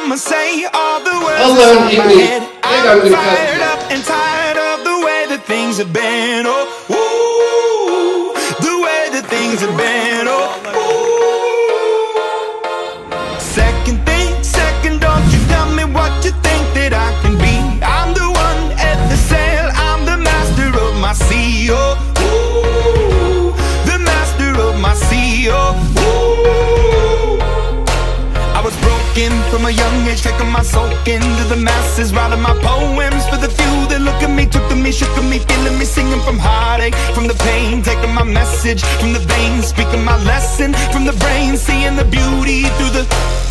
I'ma say all the words Hallo inside my Emily, head. I'm fired up and tired of the way that things have been. Oh, ooh, the way that things have been. Oh, ooh. Second, don't you tell me what you think that I can be. I'm the one at the sail, I'm the master of my sea. Oh, ooh, the master of my sea. Oh, ooh. I was broken from a young age, taking my soul into the masses, writing my poems for the few that look at me, took to me, shook at me, feeling me, singing from heartache, from the pain, taking my message from the veins, speaking my lesson from the brain, seeing the beauty through the